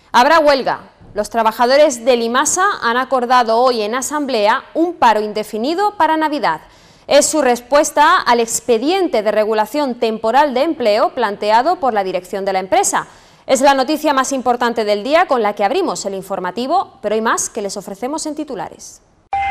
Habrá huelga. Los trabajadores de Limasa han acordado hoy en asamblea un paro indefinido para Navidad. Es su respuesta al expediente de regulación temporal de empleo planteado por la dirección de la empresa. Es la noticia más importante del día con la que abrimos el informativo, pero hay más que les ofrecemos en titulares.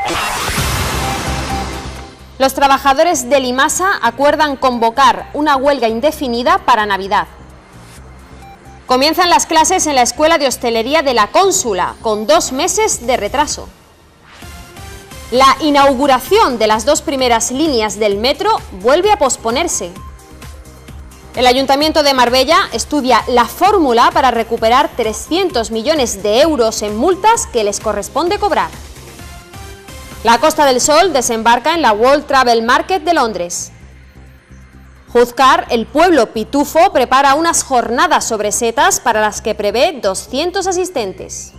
Los trabajadores de Limasa acuerdan convocar una huelga indefinida para Navidad. Comienzan las clases en la Escuela de Hostelería de la Cónsula, con 2 meses de retraso. La inauguración de las 2 primeras líneas del metro vuelve a posponerse. El Ayuntamiento de Marbella estudia la fórmula para recuperar 300 millones de euros en multas que les corresponde cobrar. La Costa del Sol desembarca en la World Travel Market de Londres. Juzcar, el pueblo pitufo, prepara unas jornadas sobre setas para las que prevé 200 asistentes.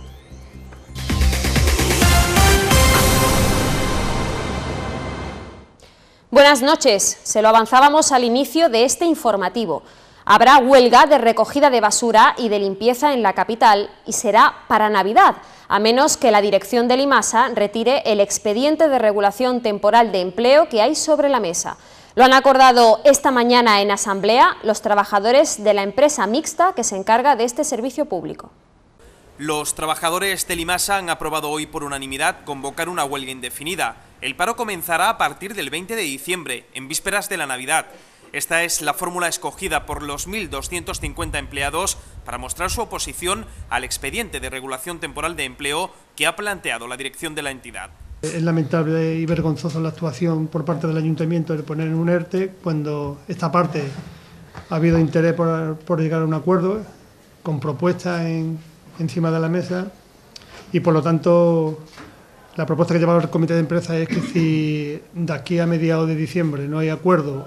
Buenas noches, se lo avanzábamos al inicio de este informativo. Habrá huelga de recogida de basura y de limpieza en la capital y será para Navidad, a menos que la dirección de Limasa retire el expediente de regulación temporal de empleo que hay sobre la mesa. Lo han acordado esta mañana en asamblea los trabajadores de la empresa mixta que se encarga de este servicio público. Los trabajadores de Limasa han aprobado hoy por unanimidad convocar una huelga indefinida. El paro comenzará a partir del 20 de diciembre, en vísperas de la Navidad. Esta es la fórmula escogida por los 1.250 empleados para mostrar su oposición al expediente de regulación temporal de empleo que ha planteado la dirección de la entidad. Es lamentable y vergonzosa la actuación por parte del Ayuntamiento de poner en un ERTE cuando esta parte ha habido interés por llegar a un acuerdo con propuestas encima de la mesa y por lo tanto la propuesta que lleva el comité de empresa es que si de aquí a mediados de diciembre no hay acuerdo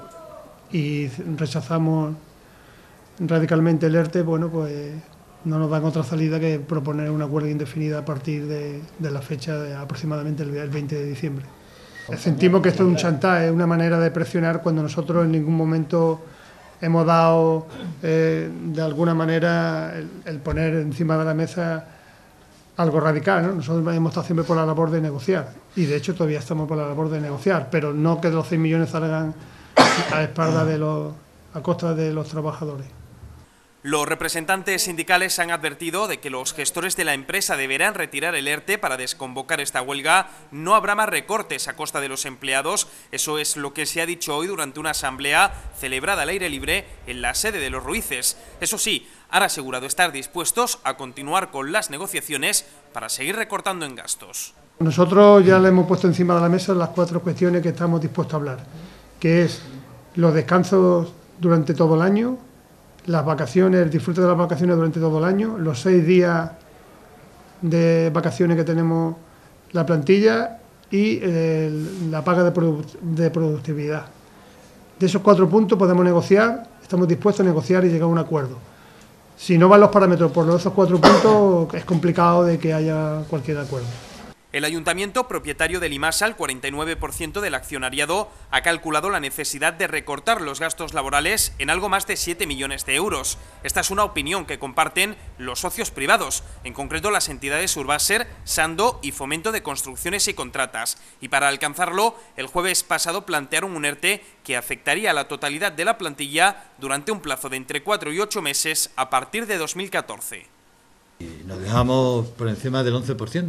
y rechazamos radicalmente el ERTE, bueno, pues no nos dan otra salida que proponer una huelga indefinida a partir de la fecha de aproximadamente el 20 de diciembre. Sentimos que esto es un chantaje, es una manera de presionar cuando nosotros en ningún momento hemos dado de alguna manera el poner encima de la mesa algo radical, ¿no? Nosotros hemos estado siempre por la labor de negociar y de hecho todavía estamos por la labor de negociar, pero no que los 6 millones salgan a espalda a costa de los trabajadores. Los representantes sindicales han advertido de que los gestores de la empresa deberán retirar el ERTE para desconvocar esta huelga. No habrá más recortes a costa de los empleados. Eso es lo que se ha dicho hoy durante una asamblea celebrada al aire libre en la sede de Los Ruices. Eso sí, han asegurado estar dispuestos a continuar con las negociaciones para seguir recortando en gastos. Nosotros ya le hemos puesto encima de la mesa las 4 cuestiones que estamos dispuestos a hablar, que es los descansos durante todo el año, las vacaciones, el disfrute de las vacaciones durante todo el año, los 6 días de vacaciones que tenemos la plantilla y la paga de productividad. De esos 4 puntos podemos negociar, estamos dispuestos a negociar y llegar a un acuerdo. Si no van los parámetros por esos 4 puntos, es complicado de que haya cualquier acuerdo. El ayuntamiento, propietario de Limasa, el 49% del accionariado, ha calculado la necesidad de recortar los gastos laborales en algo más de 7 millones de euros. Esta es una opinión que comparten los socios privados, en concreto las entidades Urbaser, Sando y Fomento de Construcciones y Contratas. Y para alcanzarlo, el jueves pasado plantearon un ERTE que afectaría a la totalidad de la plantilla durante un plazo de entre 4 y 8 meses a partir de 2014. Y nos dejamos por encima del 11%.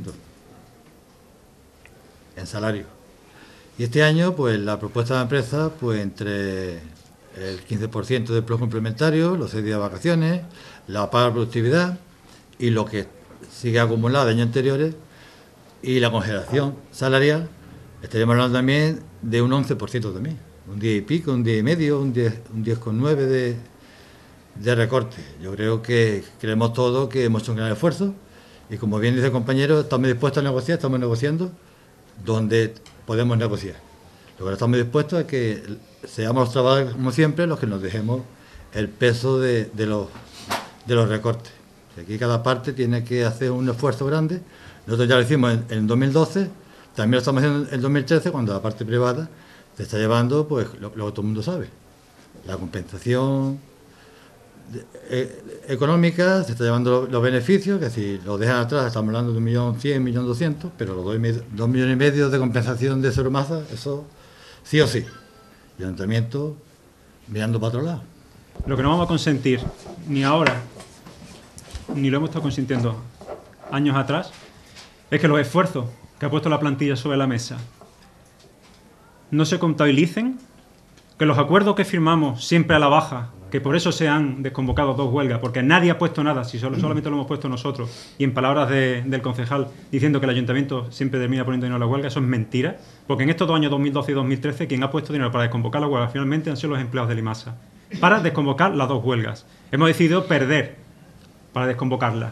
En salario. Y este año, pues la propuesta de la empresa, pues entre el 15% de plus complementario, los 6 días de vacaciones, la paga de productividad y lo que sigue acumulado de años anteriores y la congelación salarial, estaríamos hablando también de un 11% también. Un 10 y pico, un 10 y medio, un 10,9 de recorte. Yo creo que creemos todos que hemos hecho un gran esfuerzo y como bien dice el compañero, estamos dispuestos a negociar, estamos negociando donde podemos negociar. Lo que estamos dispuestos es que seamos los trabajadores, como siempre, los que nos dejemos el peso de los recortes. Aquí cada parte tiene que hacer un esfuerzo grande. Nosotros ya lo hicimos en 2012, también lo estamos haciendo en 2013, cuando la parte privada se está llevando pues lo que todo el mundo sabe. La compensación económica, se está llevando los beneficios, que si lo dejan atrás estamos hablando de 1.100.000, 1.200.000, pero los 2,5 millones de compensación de cero masa, eso sí o sí. Y el ayuntamiento mirando para otro lado. Lo que no vamos a consentir, ni ahora, ni lo hemos estado consintiendo años atrás, es que los esfuerzos que ha puesto la plantilla sobre la mesa no se contabilicen, que los acuerdos que firmamos siempre a la baja, que por eso se han desconvocado 2 huelgas, porque nadie ha puesto nada, si solamente lo hemos puesto nosotros, y en palabras del concejal diciendo que el ayuntamiento siempre termina poniendo dinero a la huelga, eso es mentira, porque en estos 2 años, 2012 y 2013, quien ha puesto dinero para desconvocar la huelga finalmente han sido los empleados de Limasa, para desconvocar las 2 huelgas. Hemos decidido perder para desconvocarlas.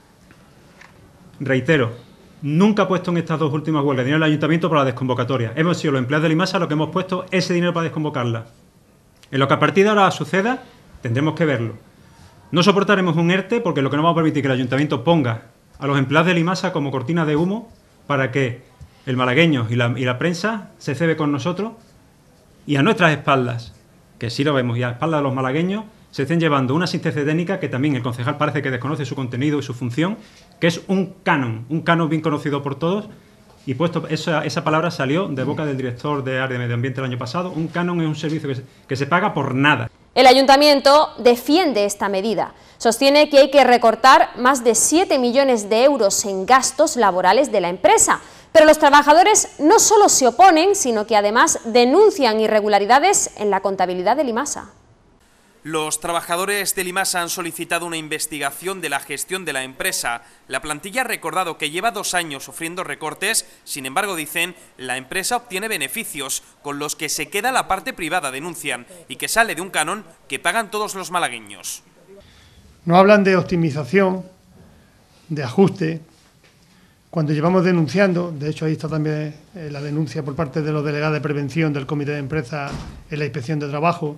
Reitero, nunca ha puesto en estas 2 últimas huelgas dinero el ayuntamiento para la desconvocatoria. Hemos sido los empleados de Limasa los que hemos puesto ese dinero para desconvocarla. En lo que a partir de ahora suceda, tendremos que verlo. No soportaremos un ERTE porque lo que no vamos a permitir es que el ayuntamiento ponga a los empleados de Limasa como cortina de humo para que el malagueño y la prensa se cebe con nosotros y a nuestras espaldas, que sí lo vemos, y a espaldas de los malagueños, se estén llevando una asistencia técnica que también el concejal parece que desconoce su contenido y su función, que es un canon bien conocido por todos, y puesto esa palabra salió de boca del director de Área de Medio Ambiente el año pasado. Un canon es un servicio que se paga por nada. El ayuntamiento defiende esta medida. Sostiene que hay que recortar más de 7 millones de euros en gastos laborales de la empresa. Pero los trabajadores no solo se oponen, sino que además denuncian irregularidades en la contabilidad de Limasa. Los trabajadores de Limasa han solicitado una investigación de la gestión de la empresa. La plantilla ha recordado que lleva 2 años sufriendo recortes, sin embargo, dicen, la empresa obtiene beneficios, con los que se queda la parte privada, denuncian, y que sale de un canon que pagan todos los malagueños. No hablan de optimización, de ajuste, cuando llevamos denunciando, de hecho ahí está también la denuncia por parte de los delegados de prevención del Comité de Empresa en la Inspección de Trabajo,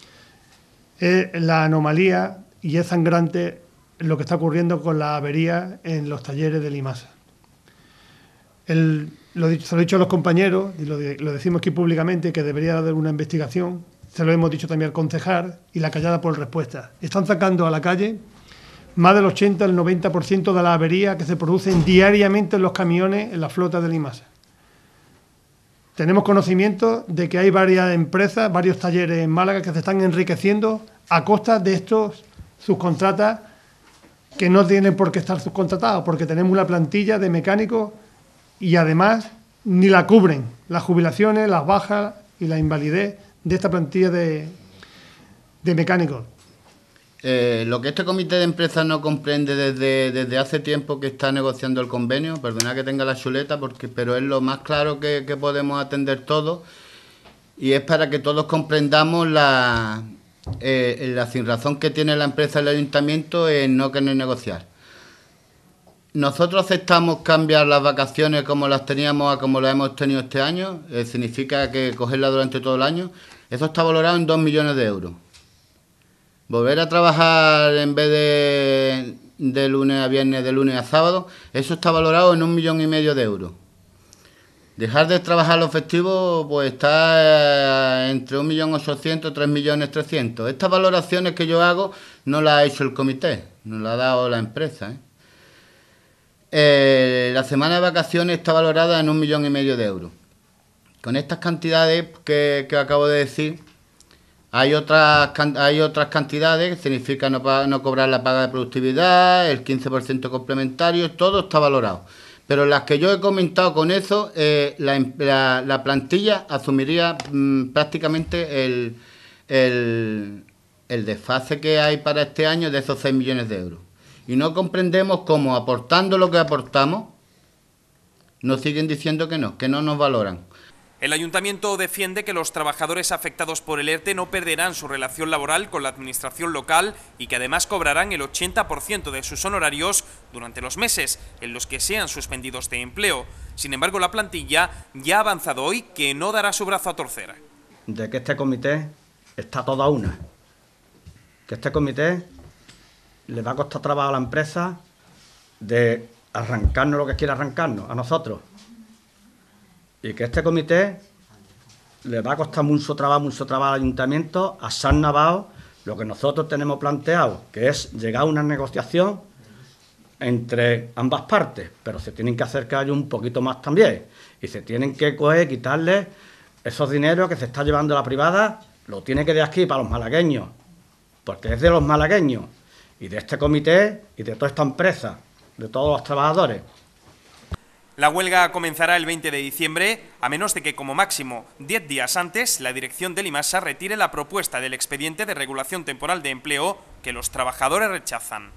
la anomalía, y es sangrante lo que está ocurriendo con la avería en los talleres de Limasa. Se lo he dicho a los compañeros, y lo decimos aquí públicamente, que debería haber una investigación, se lo hemos dicho también al concejal, y la callada por respuesta. Están sacando a la calle más del 80 al 90% de las averías que se producen diariamente en los camiones en la flota de Limasa. Tenemos conocimiento de que hay varias empresas, varios talleres en Málaga que se están enriqueciendo a costa de estos subcontratas que no tienen por qué estar subcontratados, porque tenemos una plantilla de mecánicos y además ni la cubren las jubilaciones, las bajas y la invalidez de esta plantilla de mecánicos. Lo que este comité de empresas no comprende desde hace tiempo que está negociando el convenio, perdona que tenga la chuleta, pero es lo más claro que podemos atender todos, y es para que todos comprendamos la sinrazón que tiene la empresa y el ayuntamiento en no querer negociar. Nosotros aceptamos cambiar las vacaciones como las teníamos a como las hemos tenido este año, significa que cogerlas durante todo el año. Eso está valorado en 2 millones de euros. Volver a trabajar en vez de lunes a viernes, de lunes a sábado, eso está valorado en 1,5 millones de euros. Dejar de trabajar los festivos pues está entre 1.800.000 y 3.300.000. Estas valoraciones que yo hago no las ha hecho el comité, nos las ha dado la empresa. La semana de vacaciones está valorada en 1,5 millones de euros. Con estas cantidades que acabo de decir, hay otras cantidades que significa no cobrar la paga de productividad, el 15% complementario, todo está valorado. Pero las que yo he comentado con eso, la plantilla asumiría prácticamente el desfase que hay para este año de esos 6 millones de euros. Y no comprendemos cómo, aportando lo que aportamos, nos siguen diciendo que no nos valoran. El ayuntamiento defiende que los trabajadores afectados por el ERTE no perderán su relación laboral con la administración local y que además cobrarán el 80% de sus honorarios durante los meses en los que sean suspendidos de empleo. Sin embargo, la plantilla ya ha avanzado hoy que no dará su brazo a torcer. De que este comité está toda una. Que este comité le va a costar trabajo a la empresa de arrancarnos lo que quiera arrancarnos, a nosotros. Y que este comité le va a costar mucho trabajo al ayuntamiento a San Navao Lo que nosotros tenemos planteado, que es llegar a una negociación entre ambas partes, pero se tienen que acercar un poquito más también. Y se tienen que quitarle esos dineros que se está llevando la privada, lo tiene que de aquí para los malagueños, porque es de los malagueños y de este comité y de toda esta empresa, de todos los trabajadores. La huelga comenzará el 20 de diciembre, a menos de que como máximo 10 días antes la dirección del IMASA retire la propuesta del expediente de regulación temporal de empleo que los trabajadores rechazan.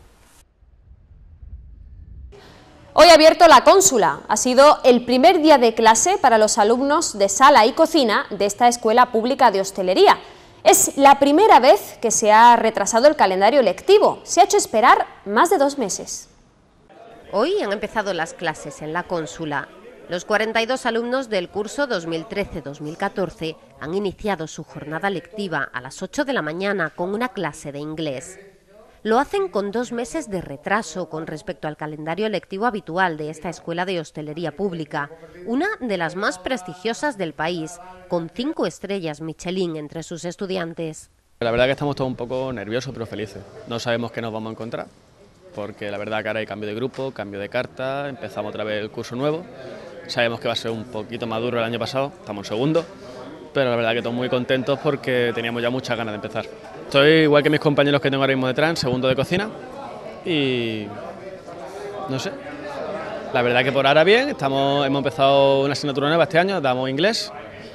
Hoy ha abierto la Cónsula. Ha sido el primer día de clase para los alumnos de sala y cocina de esta Escuela Pública de Hostelería. Es la primera vez que se ha retrasado el calendario lectivo. Se ha hecho esperar más de 2 meses. Hoy han empezado las clases en la Cónsula. Los 42 alumnos del curso 2013-2014 han iniciado su jornada lectiva a las 8 de la mañana con una clase de inglés. Lo hacen con 2 meses de retraso con respecto al calendario lectivo habitual de esta Escuela de Hostelería Pública, una de las más prestigiosas del país, con 5 estrellas Michelin entre sus estudiantes. La verdad que estamos todos un poco nerviosos pero felices. No sabemos qué nos vamos a encontrar, porque la verdad que ahora hay cambio de grupo, cambio de carta, empezamos otra vez el curso nuevo. Sabemos que va a ser un poquito más duro el año pasado, estamos en segundo, pero la verdad que estamos muy contentos porque teníamos ya muchas ganas de empezar. Estoy igual que mis compañeros que tengo ahora mismo detrás, en segundo de cocina, y no sé, la verdad que por ahora bien, hemos empezado una asignatura nueva este año, damos inglés,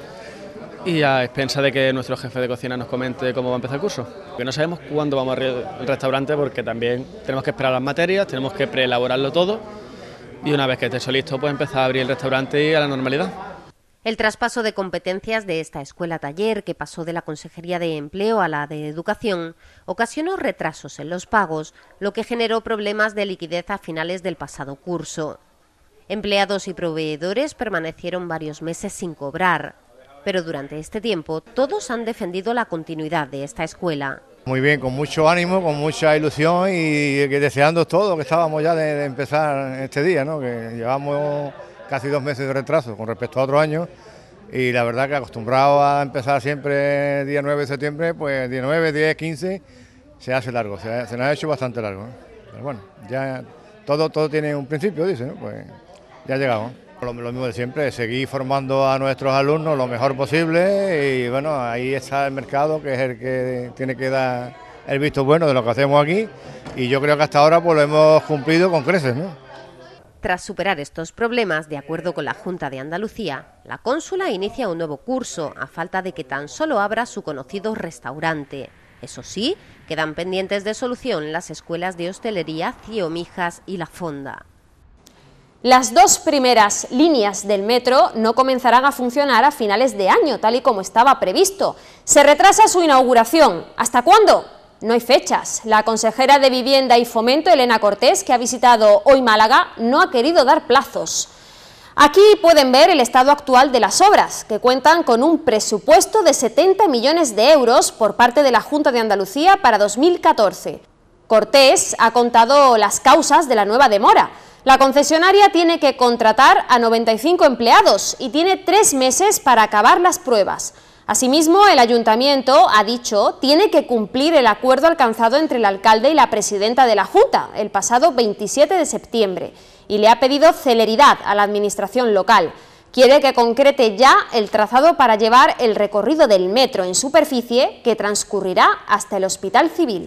y a expensa de que nuestro jefe de cocina nos comente cómo va a empezar el curso. Que no sabemos cuándo vamos al restaurante porque también tenemos que esperar las materias, tenemos que preelaborarlo todo, y una vez que esté eso listo, pues empezar a abrir el restaurante y a la normalidad. El traspaso de competencias de esta escuela taller, que pasó de la Consejería de Empleo a la de Educación, ocasionó retrasos en los pagos, lo que generó problemas de liquidez a finales del pasado curso. Empleados y proveedores permanecieron varios meses sin cobrar, pero durante este tiempo todos han defendido la continuidad de esta escuela. Muy bien, con mucho ánimo, con mucha ilusión y deseando todo, que estábamos ya de empezar este día, ¿no? Que llevamos casi 2 meses de retraso con respecto a otros años y la verdad que acostumbrado a empezar siempre día 9 de septiembre, pues día 9, 10, 15 se hace largo, se nos ha hecho bastante largo, ¿no? Pero bueno, ya todo tiene un principio, dice, ¿no? Pues ya llegamos. Lo mismo de siempre, seguir formando a nuestros alumnos lo mejor posible y bueno, ahí está el mercado que es el que tiene que dar el visto bueno de lo que hacemos aquí y yo creo que hasta ahora pues lo hemos cumplido con creces, ¿no? Tras superar estos problemas, de acuerdo con la Junta de Andalucía, la Cónsula inicia un nuevo curso a falta de que tan solo abra su conocido restaurante. Eso sí, quedan pendientes de solución las escuelas de hostelería Cío Mijas y La Fonda. Las 2 primeras líneas del metro no comenzarán a funcionar a finales de año, tal y como estaba previsto. Se retrasa su inauguración. ¿Hasta cuándo? No hay fechas. La consejera de Vivienda y Fomento, Elena Cortés, que ha visitado hoy Málaga, no ha querido dar plazos. Aquí pueden ver el estado actual de las obras, que cuentan con un presupuesto de 70 millones de euros por parte de la Junta de Andalucía para 2014. Cortés ha contado las causas de la nueva demora. La concesionaria tiene que contratar a 95 empleados y tiene 3 meses para acabar las pruebas. Asimismo, el Ayuntamiento, ha dicho, tiene que cumplir el acuerdo alcanzado entre el alcalde y la presidenta de la Junta el pasado 27 de septiembre y le ha pedido celeridad a la Administración local. Quiere que concrete ya el trazado para llevar el recorrido del metro en superficie que transcurrirá hasta el Hospital Civil.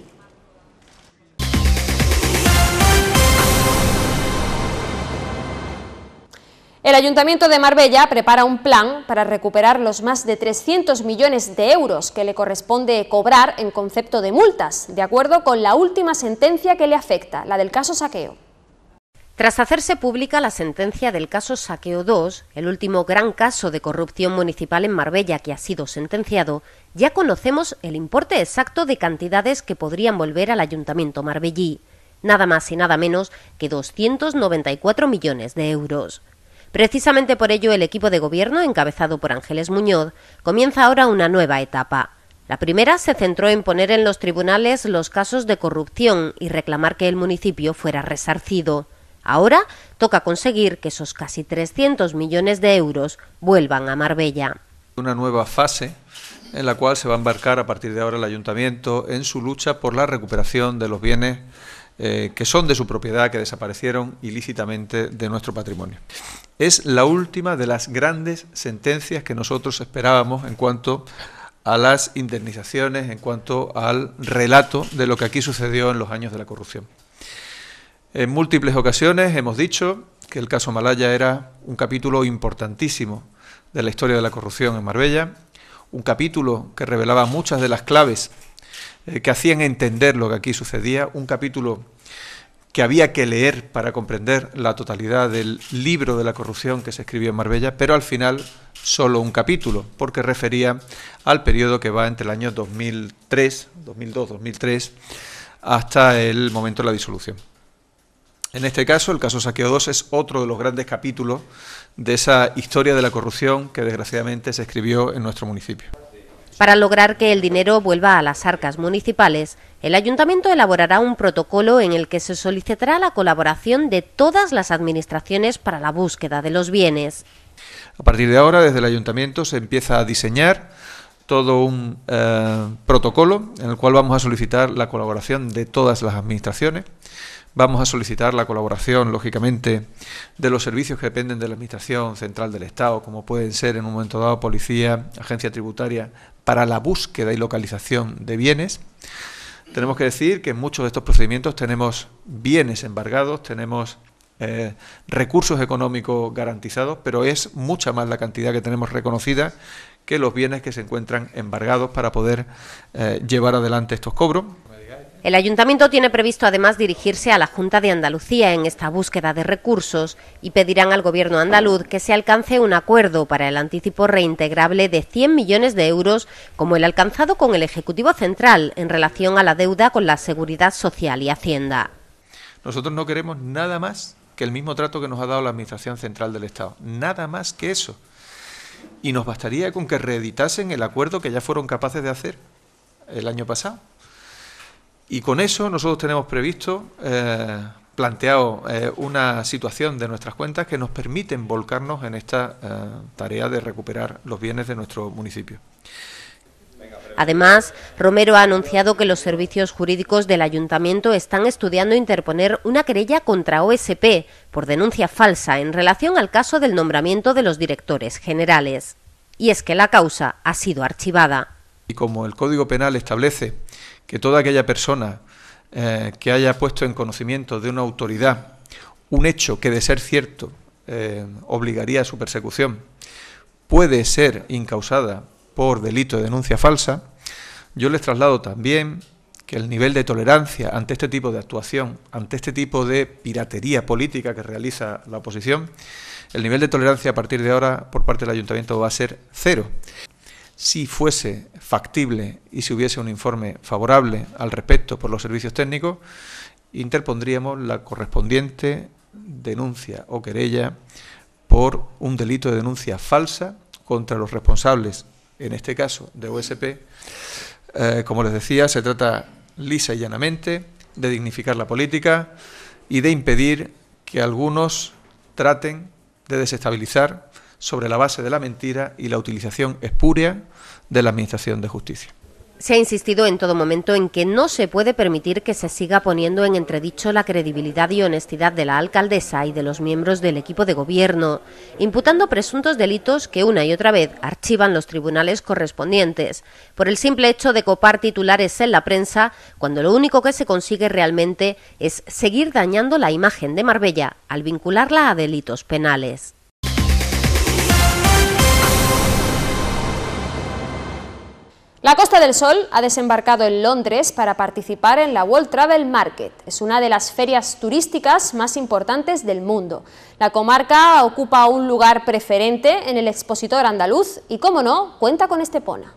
El Ayuntamiento de Marbella prepara un plan para recuperar los más de 300 millones de euros que le corresponde cobrar en concepto de multas, de acuerdo con la última sentencia que le afecta, la del caso Saqueo. Tras hacerse pública la sentencia del caso Saqueo 2, el último gran caso de corrupción municipal en Marbella que ha sido sentenciado, ya conocemos el importe exacto de cantidades que podrían volver al Ayuntamiento marbellí, nada más y nada menos que 294 millones de euros. Precisamente por ello, el equipo de gobierno, encabezado por Ángeles Muñoz, comienza ahora una nueva etapa. La primera se centró en poner en los tribunales los casos de corrupción y reclamar que el municipio fuera resarcido. Ahora toca conseguir que esos casi 300 millones de euros vuelvan a Marbella. Una nueva fase en la cual se va a embarcar a partir de ahora el Ayuntamiento en su lucha por la recuperación de los bienes que son de su propiedad, que desaparecieron ilícitamente de nuestro patrimonio. Es la última de las grandes sentencias que nosotros esperábamos en cuanto a las indemnizaciones, en cuanto al relato de lo que aquí sucedió en los años de la corrupción. En múltiples ocasiones hemos dicho que el caso Malaya era un capítulo importantísimo de la historia de la corrupción en Marbella, un capítulo que revelaba muchas de las claves que hacían entender lo que aquí sucedía, un capítulo que había que leer para comprender la totalidad del libro de la corrupción que se escribió en Marbella, pero al final solo un capítulo, porque refería al periodo que va entre el año 2002-2003, hasta el momento de la disolución. En este caso, el caso Saqueo 2 es otro de los grandes capítulos de esa historia de la corrupción que desgraciadamente se escribió en nuestro municipio. Para lograr que el dinero vuelva a las arcas municipales, el Ayuntamiento elaborará un protocolo en el que se solicitará la colaboración de todas las administraciones para la búsqueda de los bienes. A partir de ahora, desde el Ayuntamiento se empieza a diseñar todo un protocolo en el cual vamos a solicitar la colaboración de todas las administraciones. Vamos a solicitar la colaboración, lógicamente, de los servicios que dependen de la Administración Central del Estado, como pueden ser en un momento dado Policía, Agencia Tributaria, para la búsqueda y localización de bienes. Tenemos que decir que en muchos de estos procedimientos tenemos bienes embargados, tenemos recursos económicos garantizados, pero es mucha más la cantidad que tenemos reconocida que los bienes que se encuentran embargados para poder llevar adelante estos cobros. El Ayuntamiento tiene previsto además dirigirse a la Junta de Andalucía en esta búsqueda de recursos y pedirán al Gobierno andaluz que se alcance un acuerdo para el anticipo reintegrable de 100 millones de euros como el alcanzado con el Ejecutivo Central en relación a la deuda con la Seguridad Social y Hacienda. Nosotros no queremos nada más que el mismo trato que nos ha dado la Administración Central del Estado, nada más que eso. Y nos bastaría con que reeditasen el acuerdo que ya fueron capaces de hacer el año pasado. Y con eso nosotros tenemos previsto, planteado una situación de nuestras cuentas que nos permiten volcarnos en esta tarea de recuperar los bienes de nuestro municipio. Además, Romero ha anunciado que los servicios jurídicos del Ayuntamiento están estudiando interponer una querella contra OSP por denuncia falsa en relación al caso del nombramiento de los directores generales. Y es que la causa ha sido archivada. Y como el Código Penal establece que toda aquella persona que haya puesto en conocimiento de una autoridad un hecho que, de ser cierto, obligaría a su persecución, puede ser incausada por delito de denuncia falsa, yo les traslado también que el nivel de tolerancia ante este tipo de actuación, ante este tipo de piratería política que realiza la oposición, el nivel de tolerancia a partir de ahora por parte del Ayuntamiento va a ser cero. Si fuese factible y si hubiese un informe favorable al respecto por los servicios técnicos, interpondríamos la correspondiente denuncia o querella por un delito de denuncia falsa contra los responsables, en este caso de OSP. Como les decía, se trata lisa y llanamente de dignificar la política y de impedir que algunos traten de desestabilizar sobre la base de la mentira y la utilización espuria de la Administración de Justicia. Se ha insistido en todo momento en que no se puede permitir que se siga poniendo en entredicho la credibilidad y honestidad de la alcaldesa y de los miembros del equipo de gobierno, imputando presuntos delitos que una y otra vez archivan los tribunales correspondientes, por el simple hecho de copar titulares en la prensa, cuando lo único que se consigue realmente es seguir dañando la imagen de Marbella al vincularla a delitos penales. La Costa del Sol ha desembarcado en Londres para participar en la World Travel Market. Es una de las ferias turísticas más importantes del mundo. La comarca ocupa un lugar preferente en el expositor andaluz y, cómo no, cuenta con Estepona.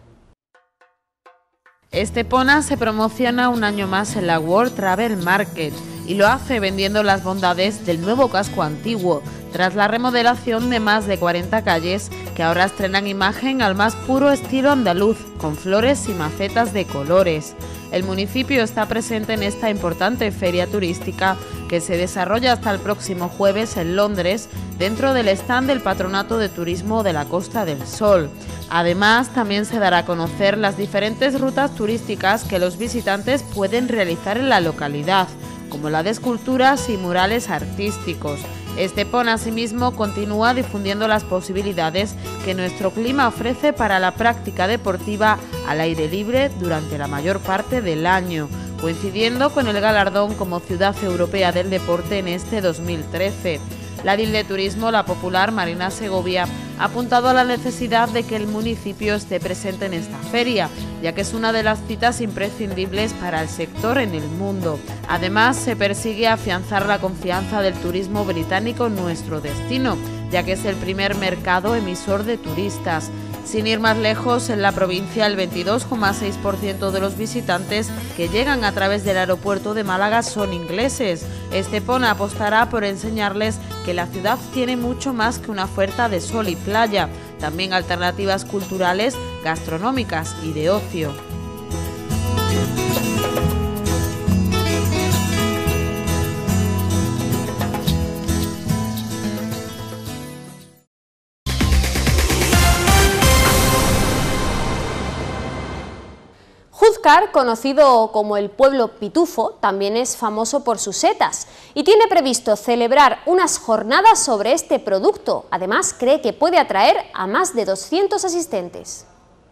Estepona se promociona un año más en la World Travel Market y lo hace vendiendo las bondades del nuevo casco antiguo, tras la remodelación de más de 40 calles que ahora estrenan imagen al más puro estilo andaluz, con flores y macetas de colores. El municipio está presente en esta importante feria turística que se desarrolla hasta el próximo jueves en Londres, dentro del stand del Patronato de Turismo de la Costa del Sol. Además, también se dará a conocer las diferentes rutas turísticas que los visitantes pueden realizar en la localidad, como la de esculturas y murales artísticos. Estepona, asimismo, continúa difundiendo las posibilidades que nuestro clima ofrece para la práctica deportiva al aire libre durante la mayor parte del año, coincidiendo con el galardón como Ciudad Europea del Deporte en este 2013. La edil de Turismo, la popular Marina Segovia, ha apuntado a la necesidad de que el municipio esté presente en esta feria, ya que es una de las citas imprescindibles para el sector en el mundo. Además, se persigue afianzar la confianza del turismo británico en nuestro destino, ya que es el primer mercado emisor de turistas. Sin ir más lejos, en la provincia el 22,6% de los visitantes que llegan a través del aeropuerto de Málaga son ingleses. Estepona apostará por enseñarles que la ciudad tiene mucho más que una oferta de sol y playa, también alternativas culturales, gastronómicas y de ocio. Júzcar, conocido como el pueblo pitufo, también es famoso por sus setas y tiene previsto celebrar unas jornadas sobre este producto. Además, cree que puede atraer a más de 200 asistentes.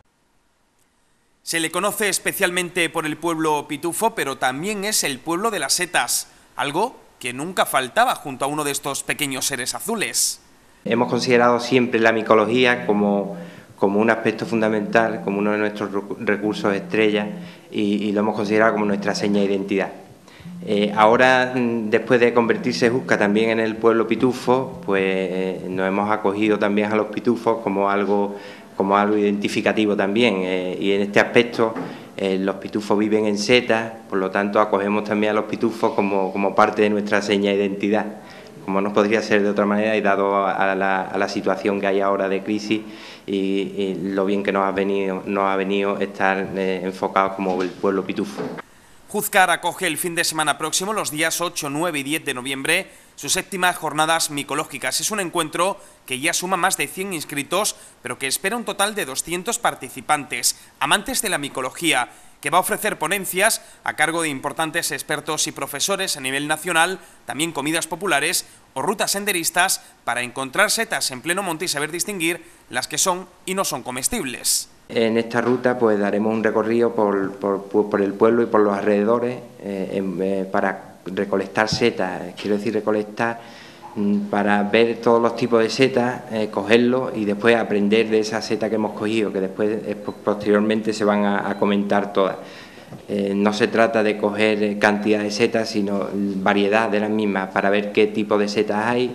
Se le conoce especialmente por el pueblo pitufo, pero también es el pueblo de las setas, algo que nunca faltaba junto a uno de estos pequeños seres azules. Hemos considerado siempre la micología como un aspecto fundamental, como uno de nuestros recursos estrella y lo hemos considerado como nuestra seña de identidad. Ahora, después de convertirse Júzcar también en el pueblo pitufo, pues nos hemos acogido también a los pitufos como algo identificativo también, y en este aspecto los pitufos viven en setas, por lo tanto acogemos también a los pitufos como parte de nuestra seña de identidad, como no podría ser de otra manera y dado a la situación que hay ahora de crisis y lo bien que nos ha venido estar enfocados como el pueblo pitufo. Júzcar acoge el fin de semana próximo, los días 8, 9 y 10 de noviembre, sus séptimas jornadas micológicas. Es un encuentro que ya suma más de 100 inscritos, pero que espera un total de 200 participantes, amantes de la micología, que va a ofrecer ponencias a cargo de importantes expertos y profesores a nivel nacional, también comidas populares o rutas senderistas para encontrar setas en pleno monte y saber distinguir las que son y no son comestibles. En esta ruta pues daremos un recorrido por el pueblo y por los alrededores para recolectar setas, quiero decir recolectar para ver todos los tipos de setas, cogerlos y después aprender de esa seta que hemos cogido, que después posteriormente se van a comentar todas. No se trata de coger cantidad de setas, sino variedad de las mismas para ver qué tipo de setas hay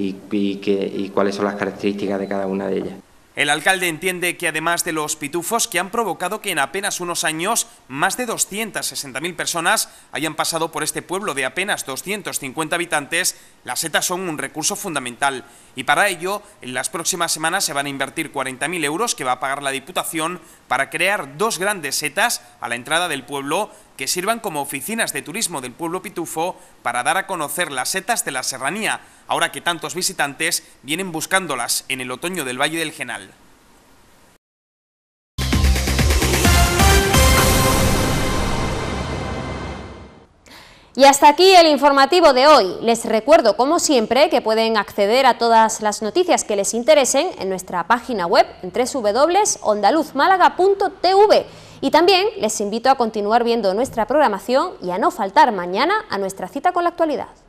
y cuáles son las características de cada una de ellas. El alcalde entiende que además de los pitufos que han provocado que en apenas unos años más de 260.000 personas hayan pasado por este pueblo de apenas 250 habitantes, las setas son un recurso fundamental y para ello en las próximas semanas se van a invertir 40.000 euros que va a pagar la Diputación para crear 2 grandes setas a la entrada del pueblo que sirvan como oficinas de turismo del pueblo pitufo para dar a conocer las setas de la serranía, ahora que tantos visitantes vienen buscándolas en el otoño del Valle del Genal. Y hasta aquí el informativo de hoy. Les recuerdo, como siempre, que pueden acceder a todas las noticias que les interesen en nuestra página web en www.ondaluzmálaga.tv. Y también les invito a continuar viendo nuestra programación y a no faltar mañana a nuestra cita con la actualidad.